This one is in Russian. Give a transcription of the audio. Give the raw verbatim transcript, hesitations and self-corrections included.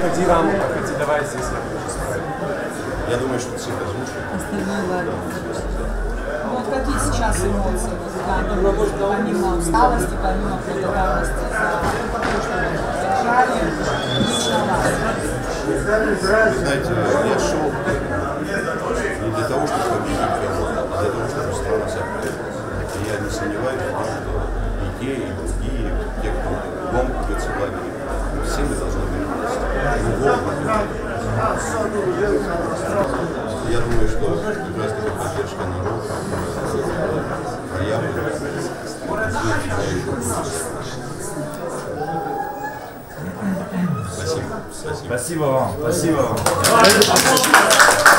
Проходи раму, проходи, давай здесь я тоже справлю. Я думаю, что цифр озвучил. Ну, вот какие сейчас эмоции? Помимо усталости, помимо благодарности за то, что вы держали, лично вас? Вы знаете, я шел не для того, чтобы победить кого-то, а для того, чтобы страна закрыта. И я не сомневаюсь в том, что и те, и другие, те, кто громко бьется в лагере, все мы должны быть вместе. Я думаю, что как раз таки поддержка народа проявлена. Спасибо. Спасибо вам. Спасибо вам.